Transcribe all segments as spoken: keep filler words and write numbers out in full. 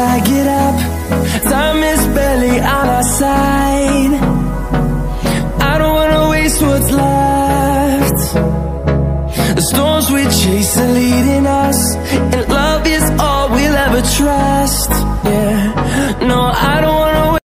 I get up, time is barely on our side. I don't wanna waste what's left. The storms we chase are leading us, and love is all we'll ever trust. Yeah, no, I don't wanna wait.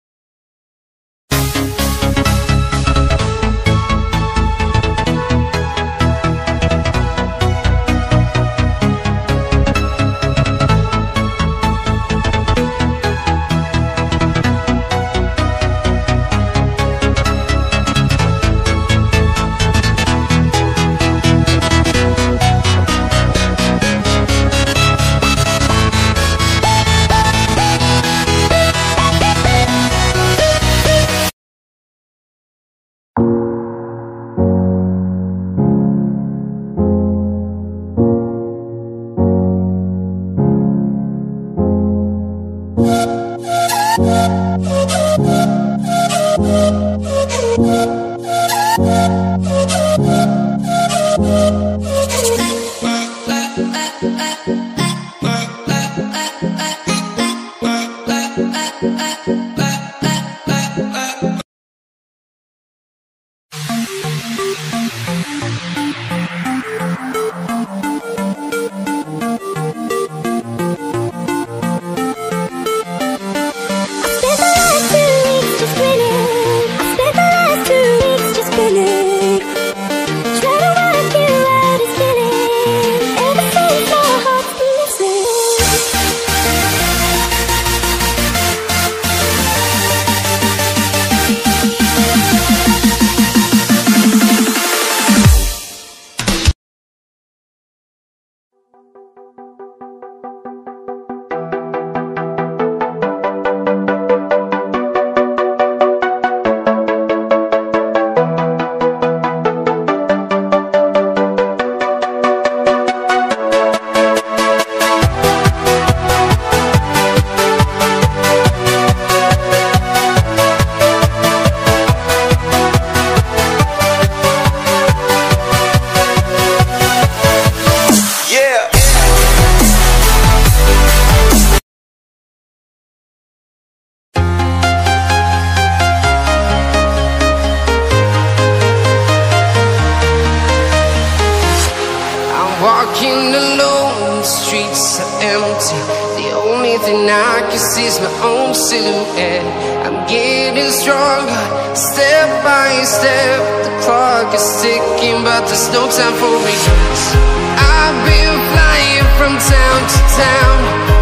Walking alone, the streets are empty. The only thing I can see is my own silhouette. I'm getting stronger, step by step. The clock is ticking, but there's no time for regrets. I've been flying from town to town,